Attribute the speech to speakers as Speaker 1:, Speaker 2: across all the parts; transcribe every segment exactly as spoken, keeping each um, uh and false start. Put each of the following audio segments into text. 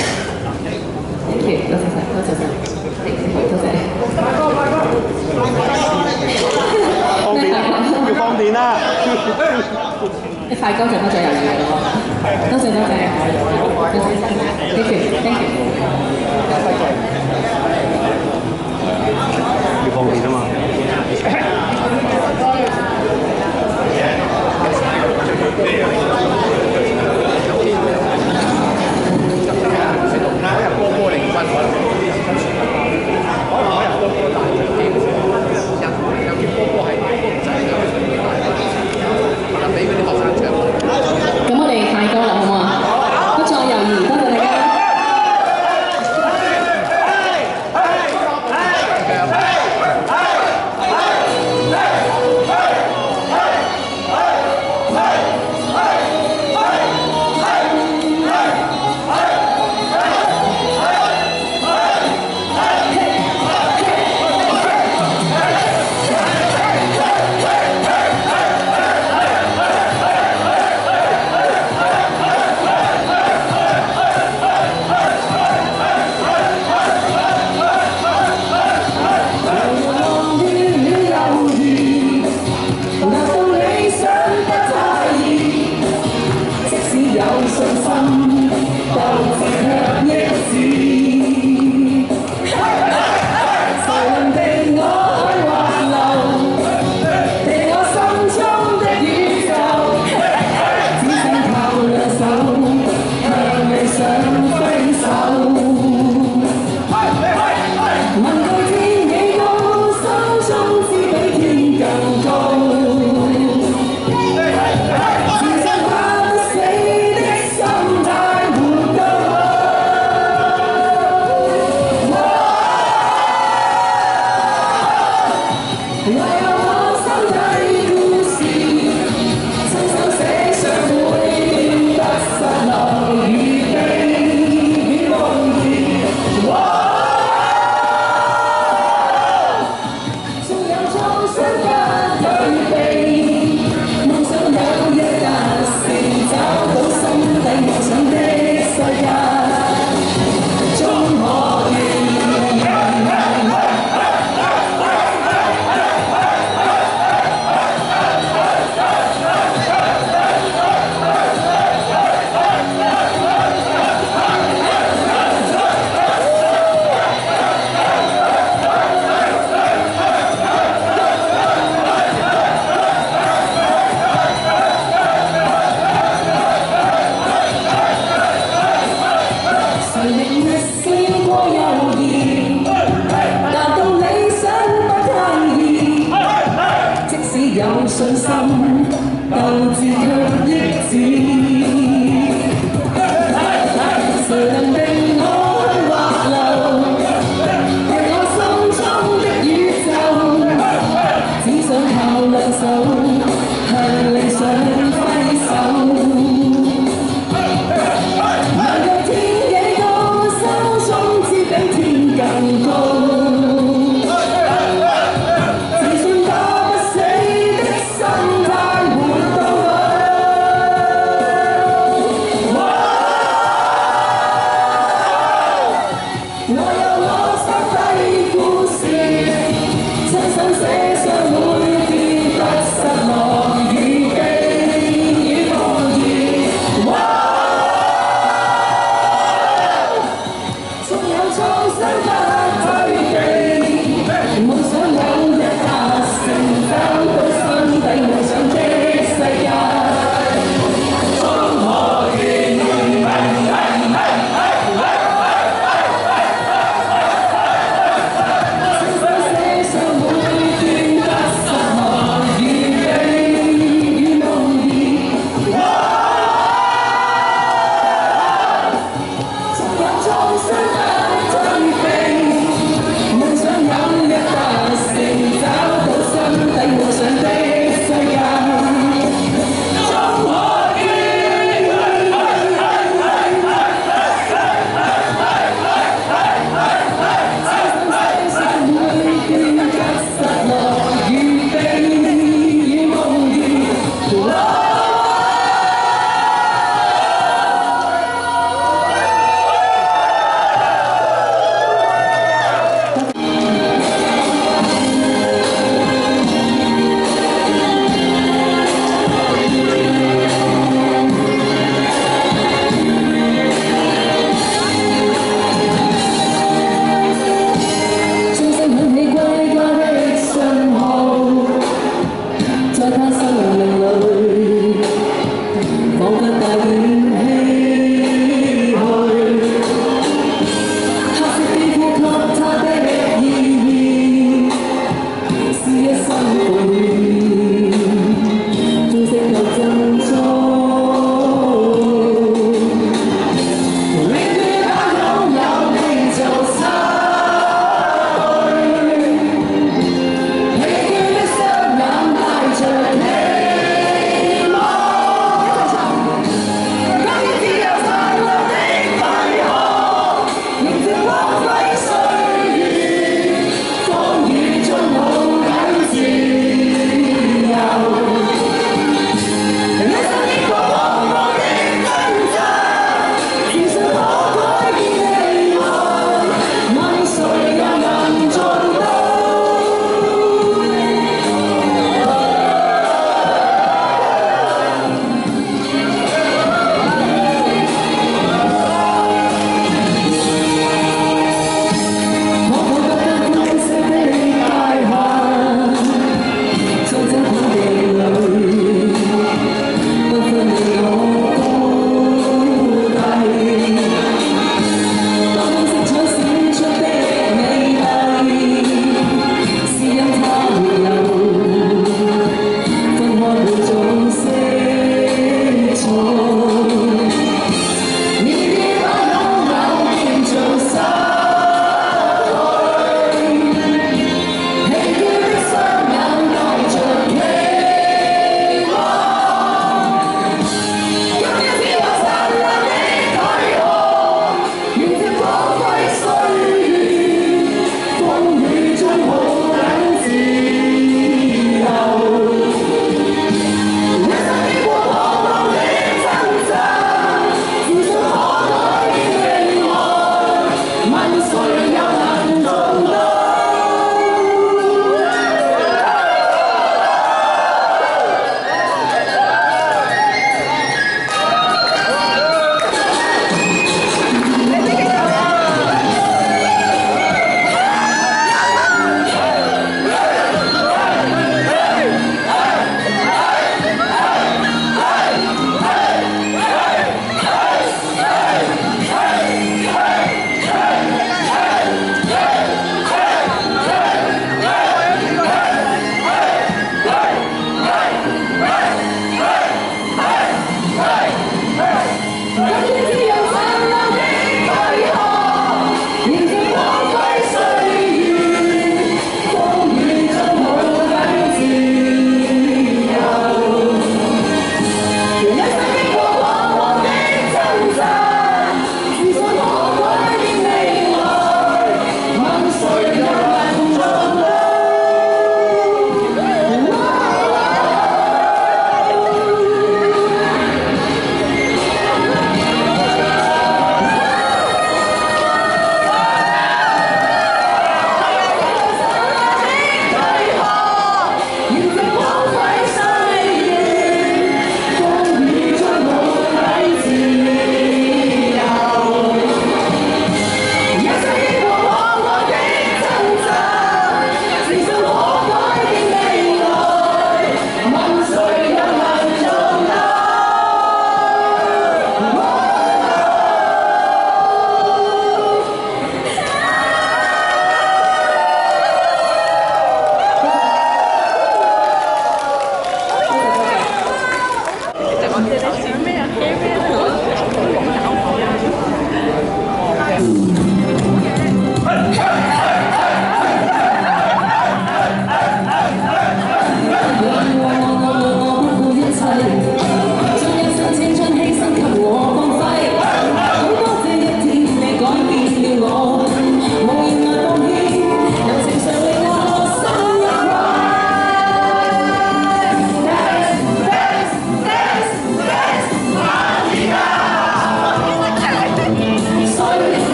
Speaker 1: Thank you，多謝晒，多謝晒，多謝。
Speaker 2: 放電，要放電啦！
Speaker 1: 你快歌就多謝有你咯，多謝多謝，多謝 ，thank you，thank you。
Speaker 2: 要放電啊嘛！
Speaker 1: 咁我哋快歌啦，好唔好啊？不再猶豫，多謝大家。 有信心，鬥志卻益止。誰能定我去滑流？讓我心中的宇宙，只想靠兩手向理想揮手。能夠天幾高，心中知比天更高。 自信打不死的心態活到老。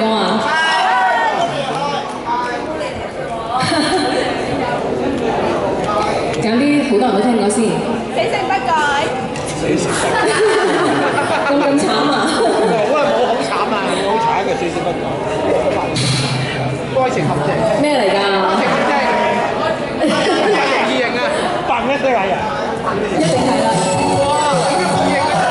Speaker 1: 啊？揀啲好多人都聽過先。死性不改。死性不改。咁咁慘啊！好啊，冇好慘啊，冇好慘嘅死性不改。愛情陷阱。咩嚟㗎？愛情陷阱。異形啊！扮咩衰人？一定係啦。哇！咁嘅異形啊！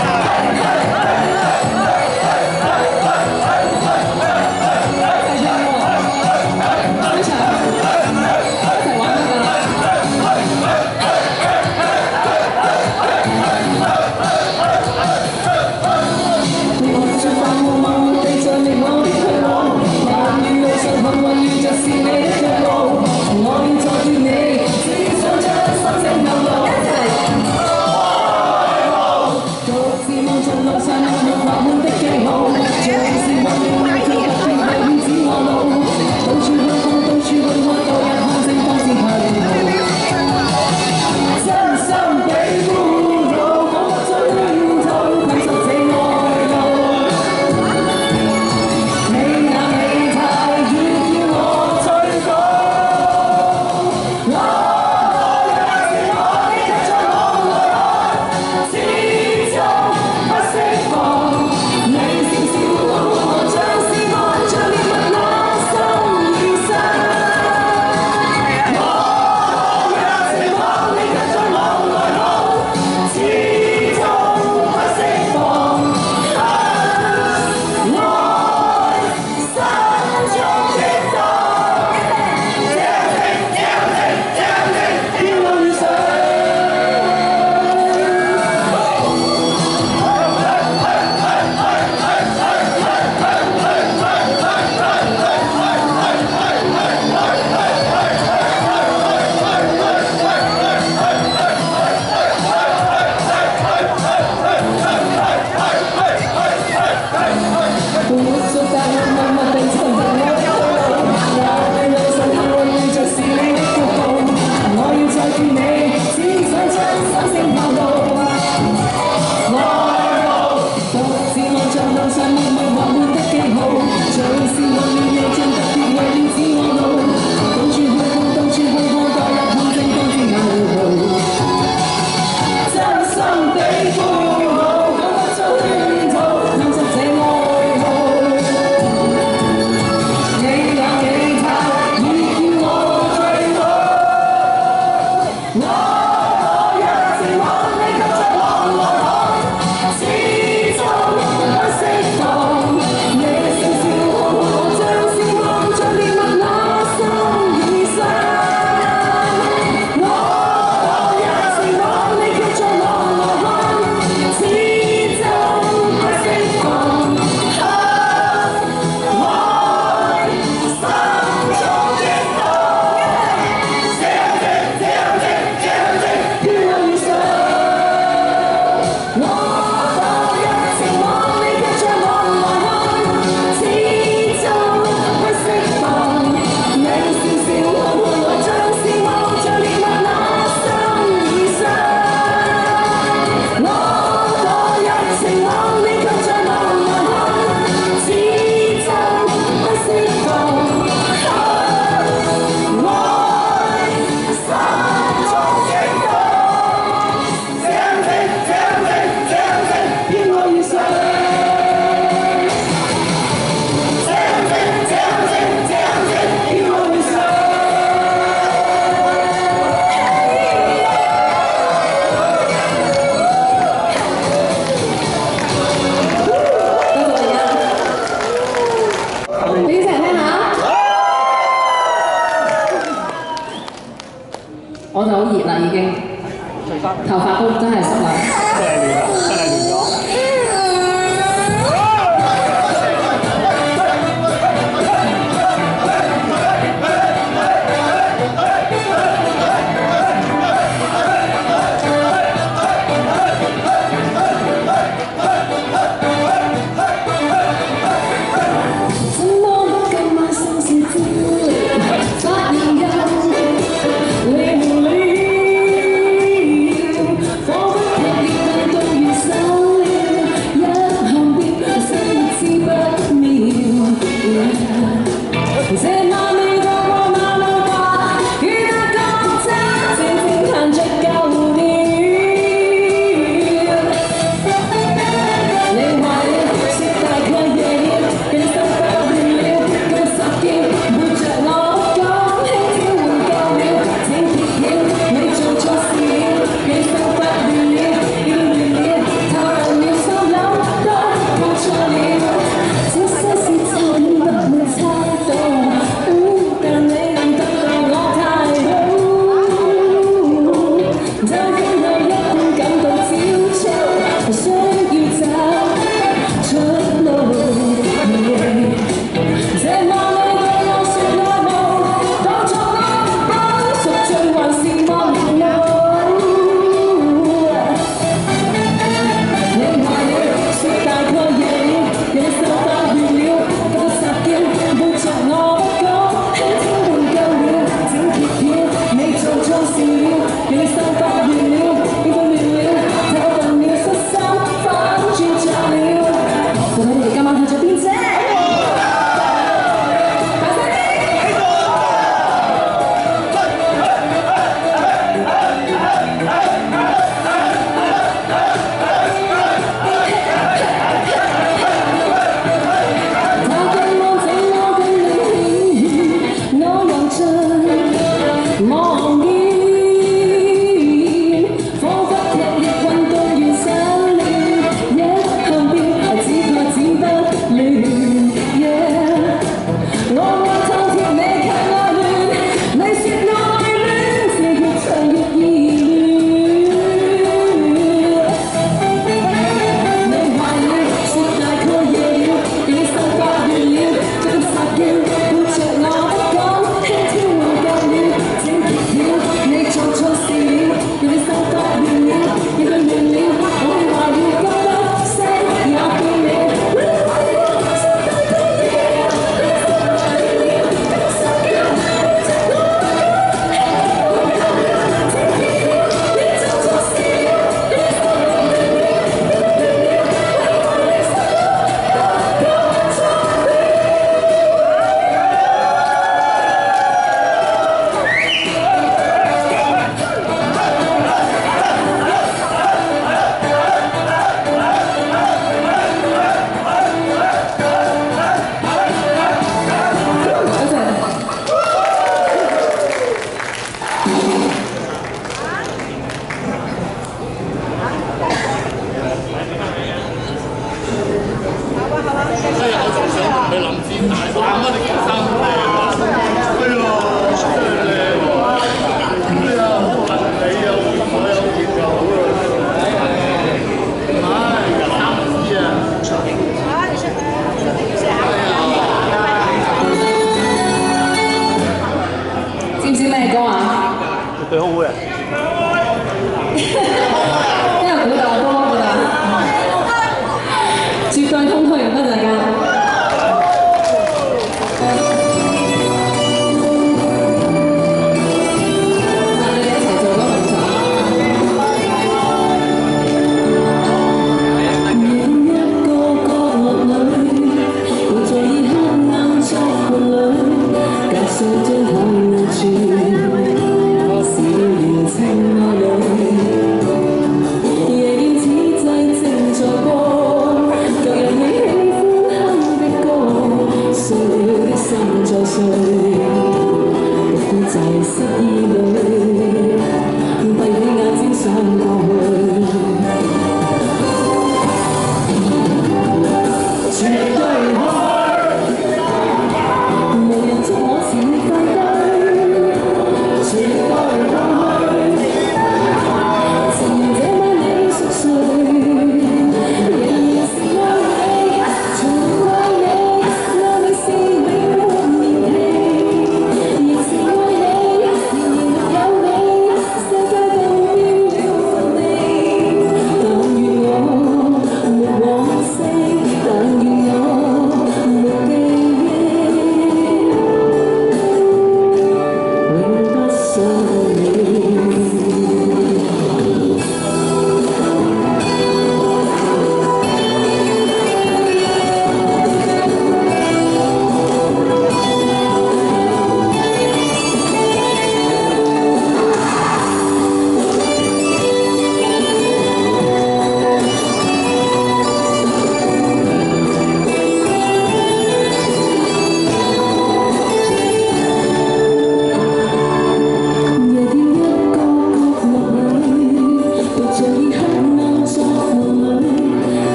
Speaker 1: 我就好熱啦已經，頭髮都真係濕啦。真係亂啦，真係亂咗。 知唔知咩歌啊？
Speaker 2: 對好嘅。
Speaker 1: 邊個估到我歌㗎？絕對空虛，唔該大家。嗱，你哋一齊做嗰個動作。每一個角落裏，活在以黑暗作伴侶，隔上張台那處。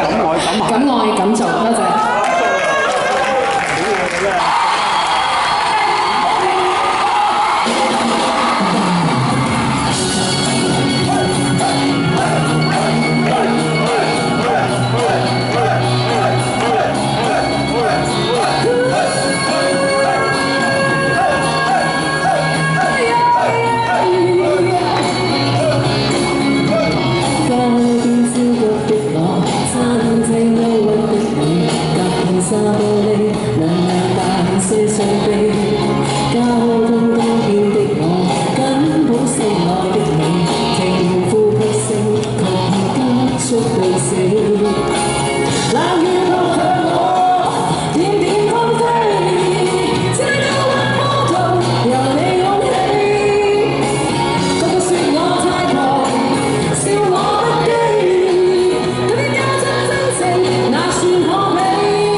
Speaker 1: 敢愛敢做，多謝。沙玻璃能量大些傷悲，交通多變的我，緊抱心愛的你，聽呼吸聲，狂急速到死，冷雨落向我，點點紛飛，這幽魂魔圖由你湧起，個個說我太狂，笑我不羈，究竟假真真情，那算可比？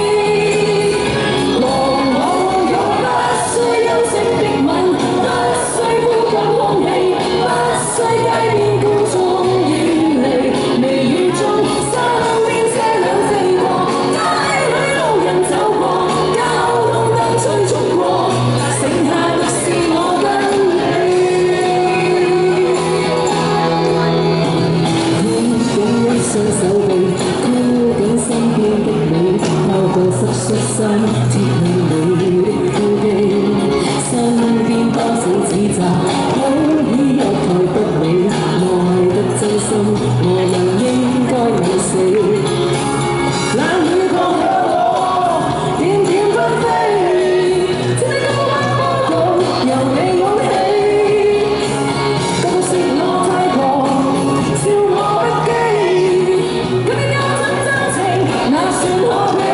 Speaker 1: 恤衫貼滿你的呼機，身邊多少指責，好已有台不理，愛得真心，我人應該未死。冷雨降向我，點點紛飛，這幽魂魔圖由你湧起，個個說我太狂，笑我不羈，究竟假真真情，那算可比？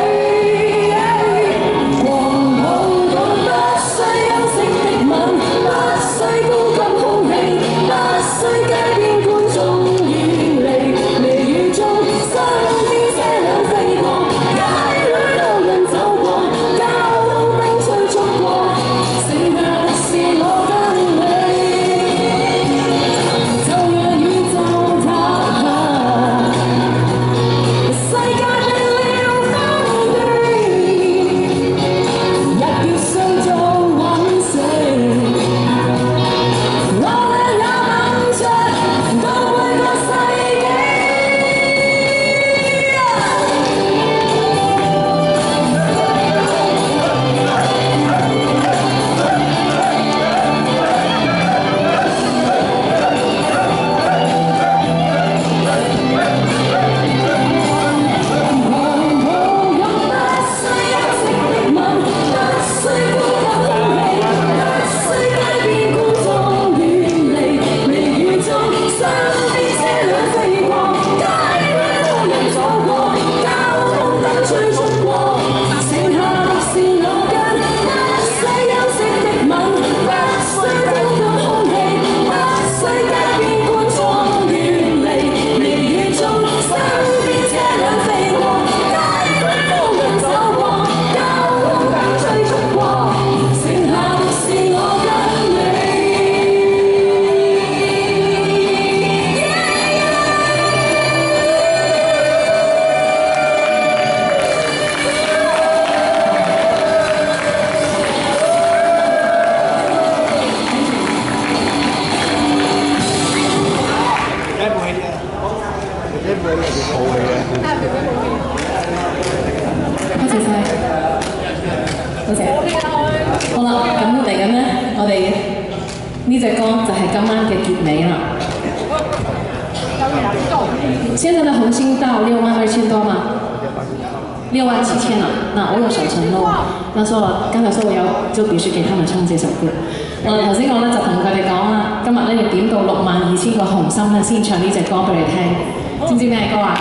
Speaker 1: 多謝。好啦，咁嚟緊咧，我哋呢隻歌就係今晚嘅結尾啦。現在的紅星到六萬二千多嗎？六萬七千了。那我有守承諾，那說了，剛才說我要就必須給他們唱這首歌。誒頭先我咧就同佢哋講啦，今日咧要點到六萬二千個紅心咧先唱呢隻歌俾你聽。知唔知咩歌啊？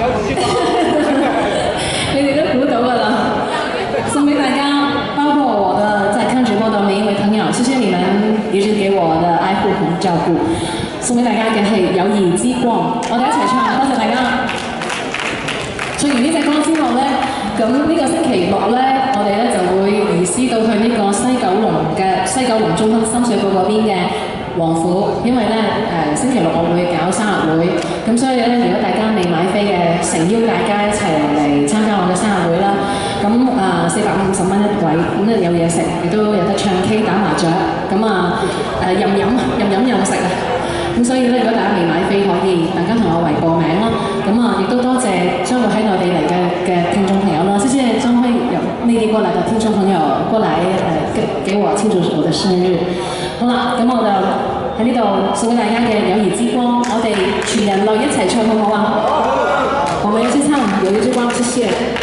Speaker 1: 你哋都估到㗎啦。送俾大家，包括我的在看直播的每一位朋友，謝謝你們一直給我的愛護同照顧。送俾大家嘅係友誼之光，我哋一齊唱，多謝大家。唱完呢隻歌之後咧，咁呢個星期六咧，我哋咧就會移師到去呢個西九龍嘅西九龍中心深水埗嗰邊嘅王府，因為咧誒星期六我會搞生日會，咁所以咧，如果大家未買飛嘅，誠邀大家一齊嚟參加我嘅生日會啦。咁啊四百五十蚊一位，咁咧有嘢食，亦都有得唱 K 打麻雀，咁啊誒任飲任飲任食啊！咁所以咧，如果大家未買飛，可以大家同我圍報名啦。咁啊，亦都多謝將會喺內地嚟嘅嘅聽眾朋友啦，謝謝將會有內地過來嘅聽眾朋友過來誒給給我慶祝我的生日。好啦，咁我就喺呢度送俾大家嘅友誼之光，我哋全人類一齊唱好唔好啊？我們一起唱《友誼之光》，謝謝。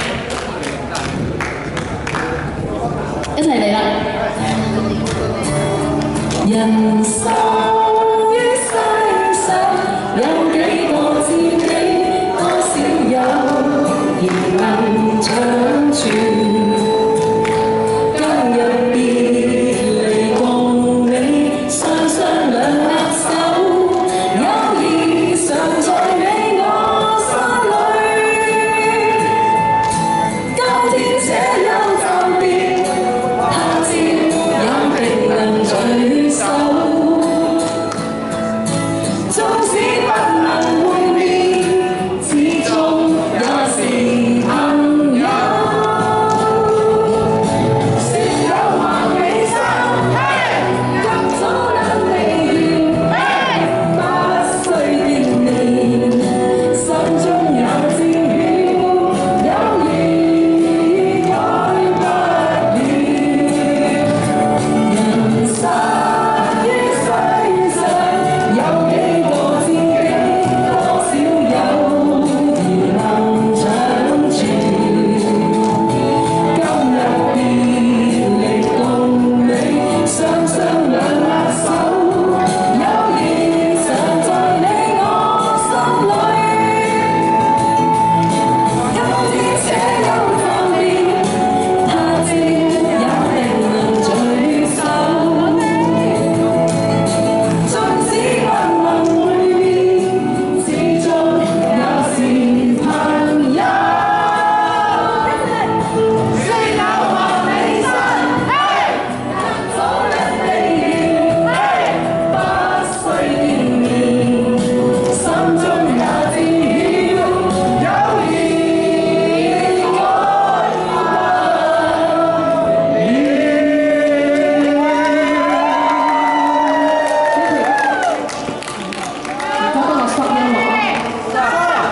Speaker 1: 一齊嚟啦！人生於世上有幾個知己，多少友誼能長存。今日別離共你，雙雙兩握手，友誼常在你我心裏。今天這優暫別，他朝也定能聚首。縱使不能會面，始終也是朋友。說有萬里山，急早能離遠，不需見面，心中有知曉，友誼改不了。人生於世上有幾個知己，多少友誼能長存。今日別離共你，雙雙兩握手，友誼常在你我心裏。今天這優暫別，他朝也定能聚首。縱使不能會面，始終也是朋友。雖有萬里山，急早能離遠，不需見面，心中也知曉，友誼改不而家幫我 stop 音樂啊！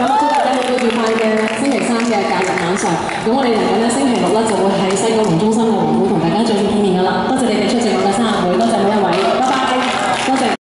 Speaker 1: 咁我哋嚟緊咧星期六咧就會喺西九龍中心